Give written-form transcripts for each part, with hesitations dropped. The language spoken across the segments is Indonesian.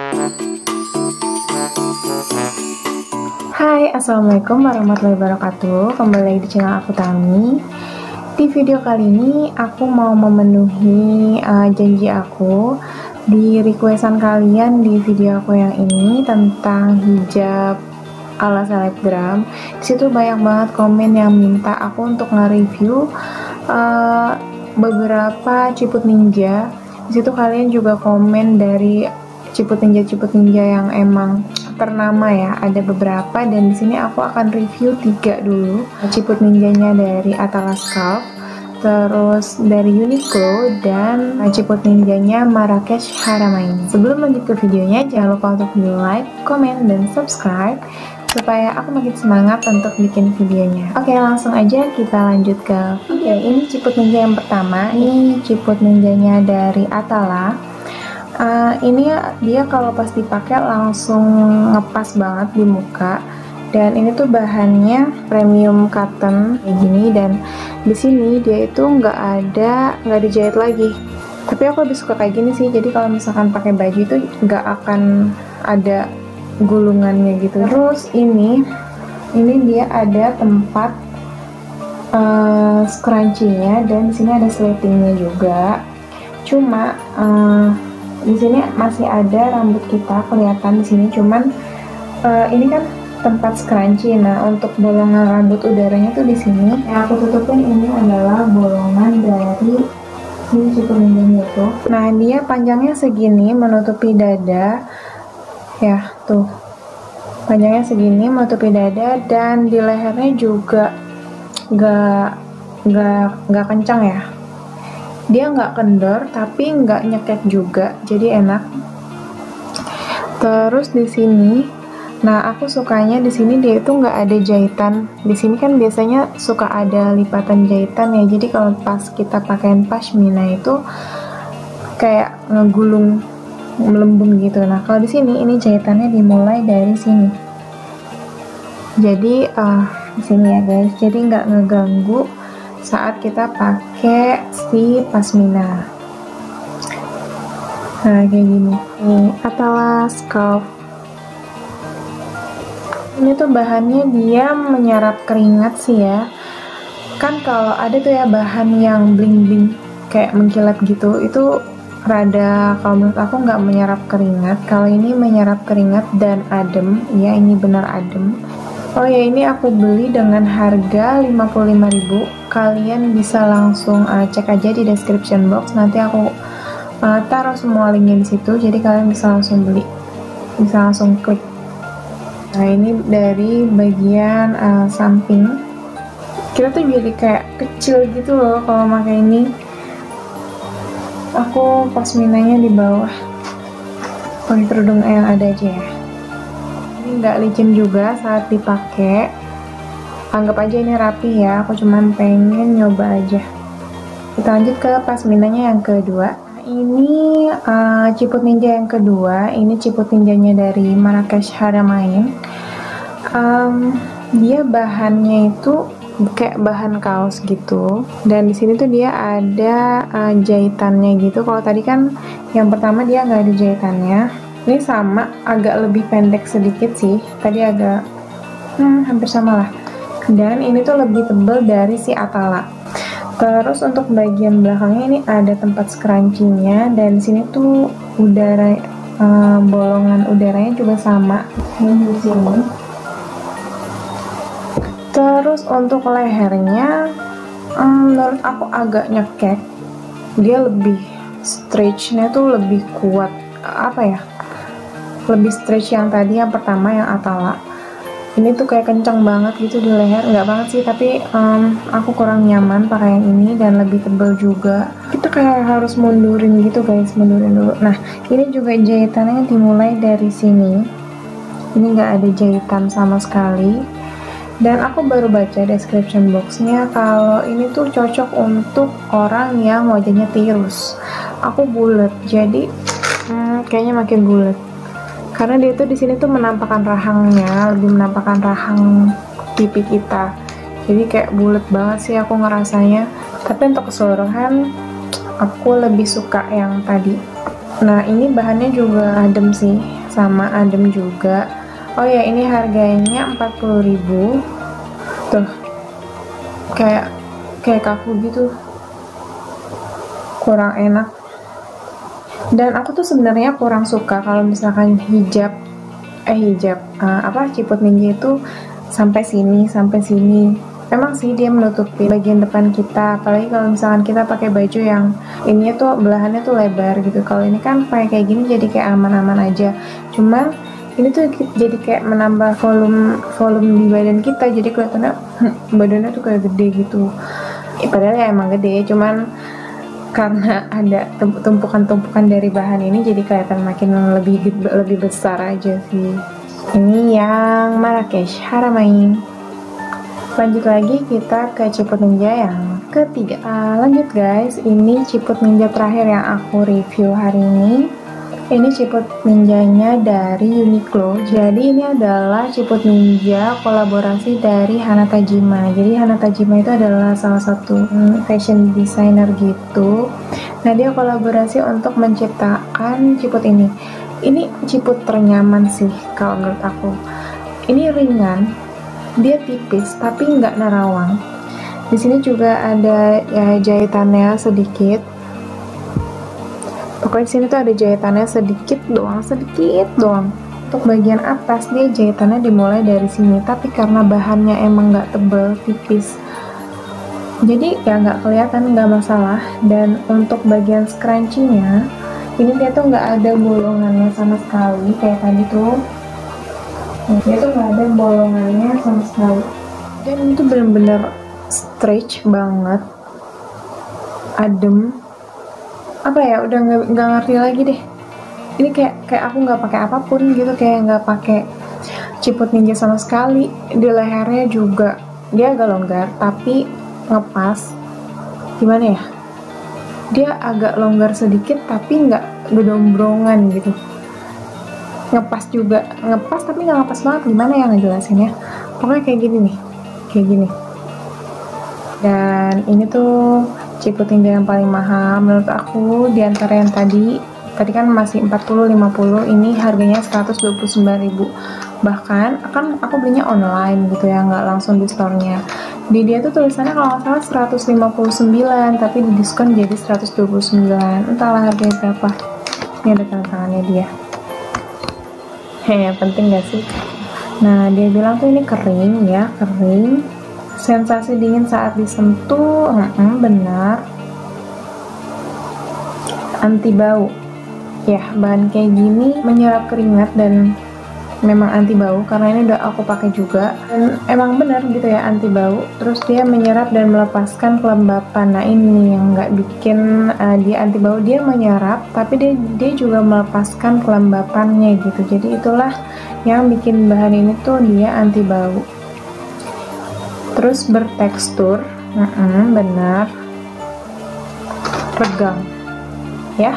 Hai, assalamualaikum warahmatullahi wabarakatuh. Kembali lagi di channel aku, Tami. Di video kali ini aku mau memenuhi janji aku di requestan kalian di video aku yang ini tentang hijab ala selebgram. Disitu banyak banget komen yang minta aku untuk nge-review beberapa ciput ninja. Disitu kalian juga komen dari ciput ninja yang emang ternama ya, ada beberapa, dan di sini aku akan review 3 dulu. Ciput ninjanya dari Atala Scarf, terus dari Uniqlo, dan ciput ninjanya Marrakesh Haramain. Sebelum lanjut ke videonya, jangan lupa untuk di like, komen, dan subscribe supaya aku makin semangat untuk bikin videonya. Oke, langsung aja kita lanjut ke video. Ini ciput ninja yang pertama. Ini ciput ninjanya dari Atala. Ini dia kalau pas dipakai langsung ngepas banget di muka, dan ini tuh bahannya premium cotton kayak gini, dan di sini dia itu nggak dijahit lagi. Tapi aku lebih suka kayak gini sih, jadi kalau misalkan pakai baju itu nggak akan ada gulungannya gitu. Terus ini dia ada tempat scrunchie-nya, dan di sini ada slatingnya juga. Cuma di sini masih ada rambut kita kelihatan di sini, cuman ini kan tempat scrunchie. Nah, untuk bolongan rambut udaranya tuh di sini. Yang aku tutupin ini adalah bolongan dari ini ciput ninjanya itu. Nah, dia panjangnya segini menutupi dada. Ya, tuh. Panjangnya segini menutupi dada, dan di lehernya juga nggak kencang ya. Dia nggak kendor tapi nggak nyekek juga, jadi enak. Terus di sini, nah aku sukanya di sini dia itu nggak ada jahitan. Di sini kan biasanya suka ada lipatan jahitan ya, jadi kalau pas kita pakaiin pashmina itu kayak ngegulung melembung gitu. Nah kalau di sini ini jahitannya dimulai dari sini. Jadi di sini ya guys, jadi nggak ngeganggu saat kita pakai si pashmina. Nah kayak gini. Ini Atala Scarf. Ini tuh bahannya dia menyerap keringat sih ya. Kan kalau ada tuh ya bahan yang bling-bling kayak mengkilat gitu, itu rada, kalau menurut aku nggak menyerap keringat. Kalau ini menyerap keringat dan adem. Ya, ini benar adem. Oh ya, ini aku beli dengan harga 55.000. Kalian bisa langsung cek aja di description box. Nanti aku taruh semua linknya di situ. Jadi kalian bisa langsung beli, bisa langsung klik. Nah, ini dari bagian samping. Kita tuh jadi kayak kecil gitu loh kalau pakai ini. Aku pashminanya di bawah. Pakai kerudung yang ada aja ya. Nggak licin juga saat dipakai. Anggap aja ini rapi ya, aku cuman pengen nyoba aja. Kita lanjut ke pashminanya yang kedua. Ini ciput ninja yang kedua. Ini ciput ninjanya dari Marrakesh Haramain. Dia bahannya itu kayak bahan kaos gitu, dan di sini tuh dia ada jahitannya gitu. Kalau tadi kan yang pertama dia nggak ada jahitannya. Ini sama, agak lebih pendek sedikit sih. Tadi agak hampir sama lah. Dan ini tuh lebih tebal dari si Atala. Terus untuk bagian belakangnya ini ada tempat scrunchie-nya, dan di sini tuh udara bolongan udaranya juga sama. Ini di sini. Terus untuk lehernya, menurut aku agak nyekek. Dia lebih stretch-nya tuh lebih kuat. Apa ya? Lebih stretch yang tadi yang pertama yang Atala. Ini tuh kayak kencang banget gitu di leher. Nggak banget sih, tapi aku kurang nyaman pakai yang ini, dan lebih tebal juga. Kita kayak harus mundurin gitu guys, mundurin dulu. Nah, ini juga jahitannya dimulai dari sini. Ini nggak ada jahitan sama sekali. Dan aku baru baca description boxnya kalau ini tuh cocok untuk orang yang wajahnya tirus. Aku bulat, jadi kayaknya makin bulat. Karena dia tuh di sini tuh menampakkan rahangnya, lebih menampakkan rahang pipi kita. Jadi kayak bulat banget sih aku ngerasanya. Tapi untuk keseluruhan aku lebih suka yang tadi. Nah ini bahannya juga adem sih, sama adem juga. Oh ya, ini harganya 40.000. Tuh, kayak kaku gitu, kurang enak. Dan aku tuh sebenarnya kurang suka kalau misalkan Ciput Ninja itu sampai sini. Memang sih dia menutupi bagian depan kita, apalagi kalau misalkan kita pakai baju yang ini tuh belahannya tuh lebar gitu. Kalau ini kan kayak gini jadi kayak aman-aman aja. Cuman ini tuh jadi kayak menambah volume di badan kita, jadi kelihatannya badannya tuh kayak gede gitu. Padahal ya emang gede, cuman karena ada tumpukan-tumpukan dari bahan ini jadi kelihatan makin lebih besar aja sih. Ini yang Marrakesh Haramain. Lanjut lagi kita ke Ciput Ninja yang ketiga. Lanjut guys, ini Ciput Ninja terakhir yang aku review hari ini. Ini Ciput Ninjanya dari Uniqlo. Jadi ini adalah Ciput Ninja kolaborasi dari Hana Tajima. Jadi Hana Tajima itu adalah salah satu fashion designer gitu. Nah dia kolaborasi untuk menciptakan ciput ini. Ini ciput ternyaman sih kalau menurut aku. Ini ringan, dia tipis tapi nggak nerawang. Di sini juga ada ya, jahitannya sedikit. Pokoknya di sini tuh ada jahitannya sedikit doang. Untuk bagian atas dia jahitannya dimulai dari sini, tapi karena bahannya emang nggak tebel, tipis, jadi ya nggak kelihatan, nggak masalah. Dan untuk bagian scrunchie-nya, ini dia tuh nggak ada bolongannya sama sekali kayak tadi tuh. Dia tuh nggak ada bolongannya sama sekali. Dan itu bener-bener stretch banget, adem. Apa ya, udah nggak ngerti lagi deh. Ini kayak aku nggak pakai apapun gitu, kayak nggak pakai Ciput Ninja sama sekali. Di lehernya juga dia agak longgar tapi ngepas. Gimana ya? Dia agak longgar sedikit tapi nggak gedombrongan gitu. Ngepas juga, ngepas tapi nggak ngepas banget. Gimana ya ngejelasinnya? Pokoknya kayak gini nih, kayak gini. Dan ini tuh Ciput Ninja yang paling mahal menurut aku di antara yang tadi kan masih 40-50, ini harganya 129.000. Bahkan kan aku belinya online gitu ya, nggak langsung di store-nya. Di dia tuh tulisannya kalau nggak salah 159, tapi di diskon jadi 129. Entahlah harganya berapa. Ini ada tanda tangannya dia. Penting gak sih? Nah, dia bilang tuh ini kering ya, kering. Sensasi dingin saat disentuh, benar. Anti bau. Ya, bahan kayak gini menyerap keringat dan memang anti bau, karena ini udah aku pakai juga. Dan emang benar gitu ya, anti bau. Terus dia menyerap dan melepaskan kelembapan. Nah, ini yang nggak bikin dia anti bau. Dia menyerap, tapi dia juga melepaskan kelembapannya gitu. Jadi itulah yang bikin bahan ini tuh dia anti bau. Terus bertekstur, benar, regang, ya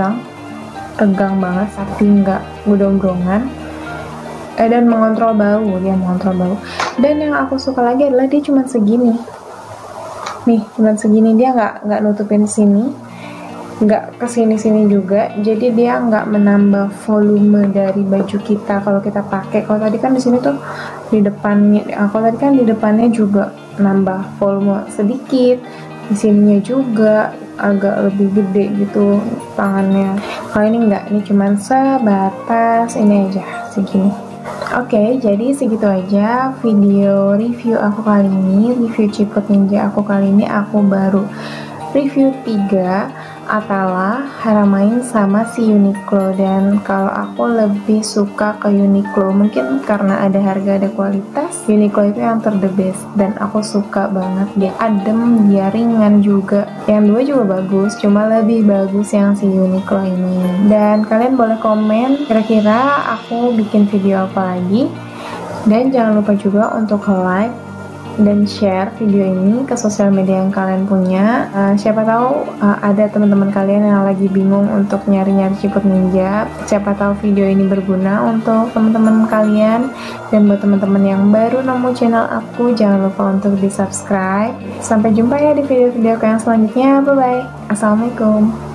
regang banget, tapi nggak gedong-gedongan. Dan mengontrol bau, Dan yang aku suka lagi adalah dia cuma segini, nih, dia nggak nutupin sini, nggak kesini-sini juga, jadi dia nggak menambah volume dari baju kita kalau kita pakai. Kalau tadi kan di sini tuh di depannya, di depannya juga nambah volume sedikit, di sininya juga agak lebih gede gitu tangannya. Kalau ini enggak, ini cuman sebatas ini aja, segini. Oke, jadi segitu aja video review aku kali ini, review Ciput Ninja aku kali ini. Aku baru review 3, Atala, Haramain, sama si Uniqlo. Dan kalau aku lebih suka ke Uniqlo, mungkin karena ada harga ada kualitas. Uniqlo itu yang the best dan aku suka banget. Dia adem, dia ringan juga. Yang dua juga bagus, cuma lebih bagus yang si Uniqlo ini. Dan kalian boleh komen kira-kira aku bikin video apa lagi. Dan jangan lupa juga untuk like dan share video ini ke sosial media yang kalian punya. Siapa tahu ada teman-teman kalian yang lagi bingung untuk nyari-nyari Ciput Ninja. Siapa tahu video ini berguna untuk teman-teman kalian. Dan buat teman-teman yang baru nemu channel aku, jangan lupa untuk di subscribe. Sampai jumpa ya di video-video yang selanjutnya. Bye bye. Assalamualaikum.